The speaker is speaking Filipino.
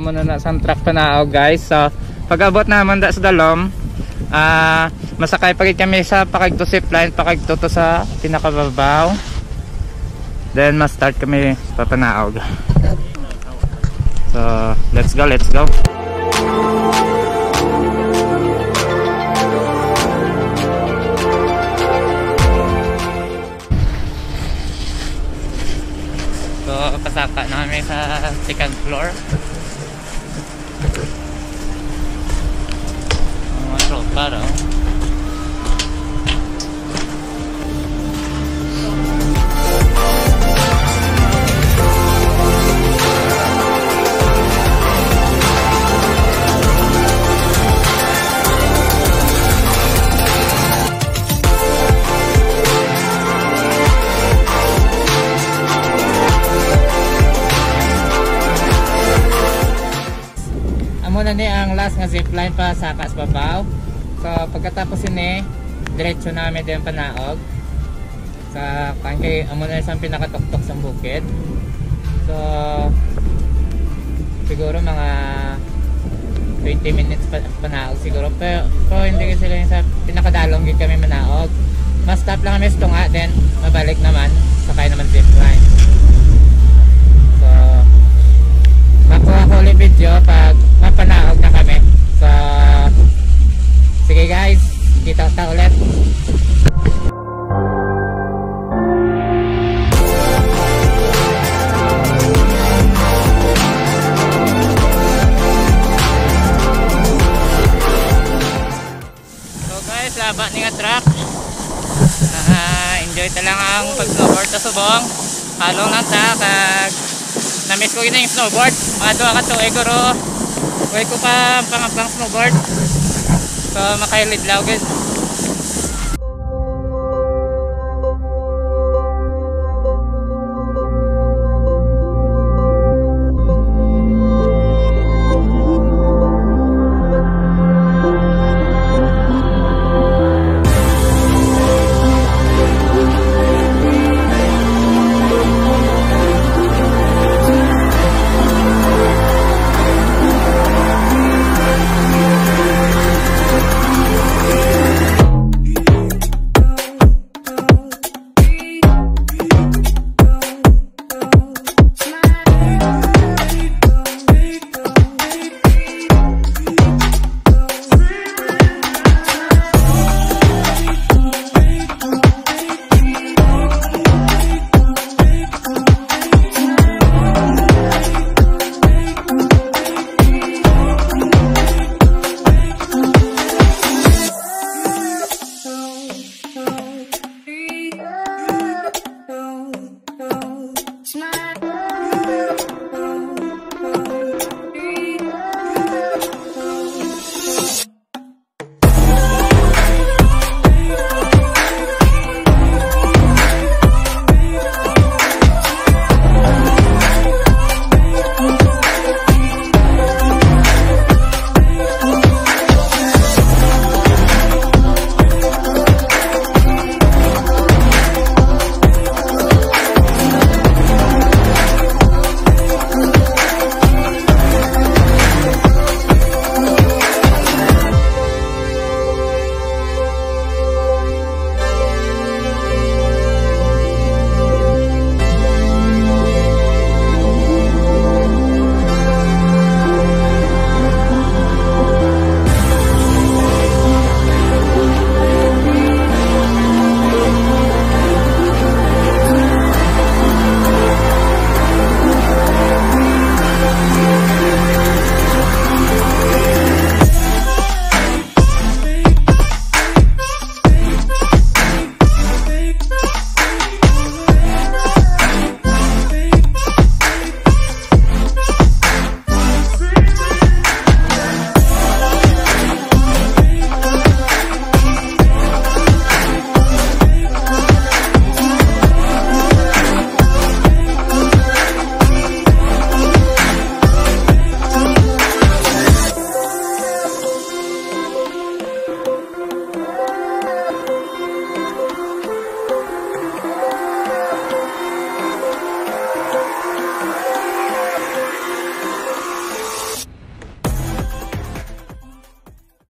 muna na sa truck panao guys. So pag abot naman da sa dalom, masakay pagit kami sa pakagto zipline, pakagto to sa pinakababaw. Then ma-start kami papanaog. So let's go, let's go. So pasaka namin sa second floor. Mga tropa daw. Muna ni ang last nga zipline pa sa kas babaw. So pagkatapos ini diretso namin din panaog sa kay amo na isang pinakatuktok sa bukid. So siguro mga 20 minutes panaog siguro, pero hindi sila yung sa pinakadalong gid kami manaog. Mas stop lang kami sa tunga, then mabalik naman sakay naman zipline. So makuha ko ulit video pag mapanaog na kami. So sige guys, kita ulit. So guys, laba ni nga truck. Enjoy ta lang ang pag-snowboard sa subong. Halong lang ta kag na-miss ko yung snowboard. Mga 2 ka tuig guro. Huwag ko pa pangapang snowboard. So makailid lang.